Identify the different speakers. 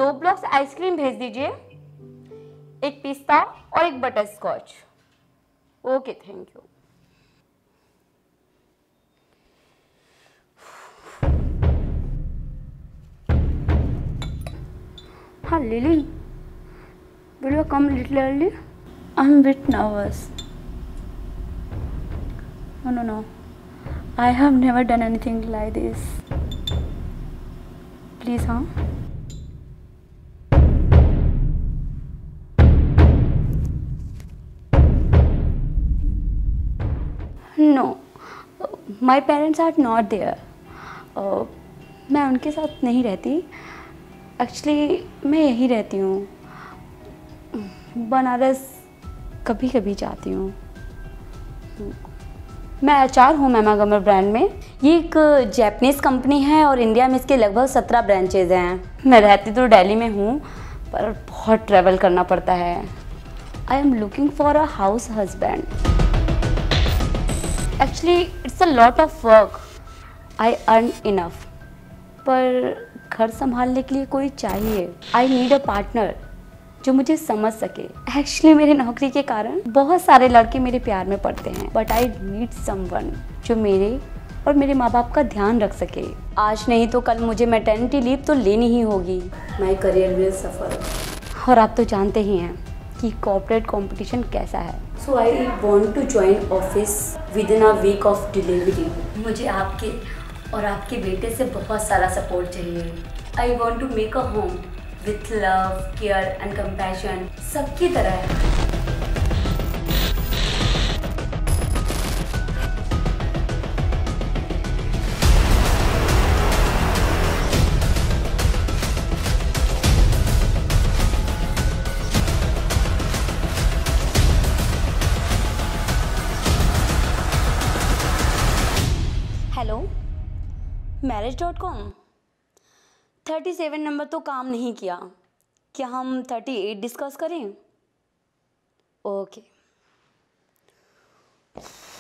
Speaker 1: 2 blocks ice cream भेज दीजिए, एक पिस्ता और एक butter scotch. Okay, thank you. हाँ Lily, will you come little early?
Speaker 2: I'm a bit nervous. No. I have never done anything like this. Please, huh?
Speaker 1: No, my parents are not there. मैं उनके साथ नहीं रहती। Actually मैं यहीं रहती हूँ, बनारस कभी कभी जाती हूँ। मैं एचआर हूँ मैमागमर ब्रांड में। ये एक जैपनीज़ कंपनी है और इंडिया में इसके लगभग 17 ब्रांचेज हैं। मैं रहती तो दिल्ली में हूँ, पर बहुत ट्रैवल करना पड़ता है। I am looking for a house husband. Actually it's a lot of work. I earn enough, पर घर संभालने के लिए कोई चाहिए। आई नीड अ पार्टनर जो मुझे समझ सके। एक्चुअली मेरी नौकरी के कारण बहुत सारे लड़के मेरे प्यार में पड़ते हैं, बट आई नीड समवन जो मेरे और मेरे माँ बाप का ध्यान रख सके। आज नहीं तो कल मुझे मैटरनिटी लीव तो लेनी ही होगी। My career will suffer. और आप तो जानते ही हैं कि कॉर्पोरेट कंपटीशन कैसा है। So I want to join office within a week of delivery. मुझे आपके और आपके बेटे से बहुत सारा सपोर्ट चाहिए। I want to make a home with love, care and compassion, सबकी तरह। Hello, marriage.com। 37 नंबर तो काम नहीं किया, क्या हम 38 डिस्कस करें? ओके।